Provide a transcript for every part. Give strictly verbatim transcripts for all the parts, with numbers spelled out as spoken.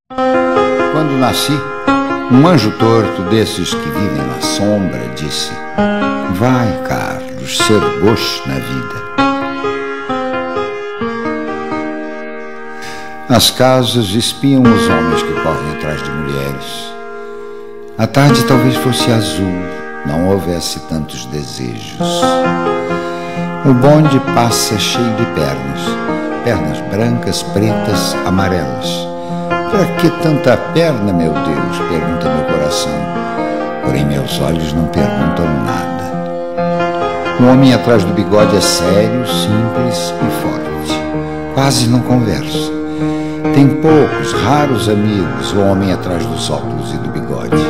Quando nasci, um anjo torto desses que vivem na sombra disse: vai, Carlos, ser gosto na vida. As casas espiam os homens que correm atrás de mulheres. A tarde talvez fosse azul, não houvesse tantos desejos. O bonde passa cheio de pernas, pernas brancas, pretas, amarelas. Para que tanta perna, meu Deus? Pergunta meu coração. Porém meus olhos não perguntam nada. O homem atrás do bigode é sério, simples e forte. Quase não conversa. Tem poucos, raros amigos, o homem atrás dos óculos e do bigode.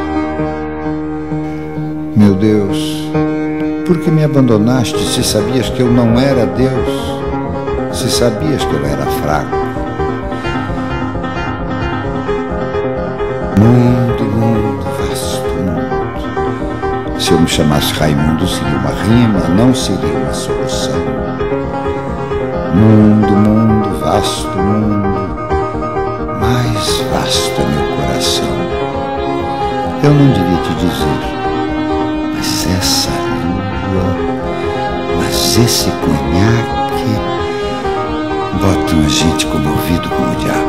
Meu Deus, por que me abandonaste se sabias que eu não era Deus? Se sabias que eu era fraco? Mundo, mundo, vasto mundo. Se eu me chamasse Raimundo, seria uma rima, não seria uma solução. Mundo, mundo, vasto mundo, mais vasto é meu coração. Eu não devia te dizer, mas essa lua, mas esse conhaque botam a gente comovido como o diabo.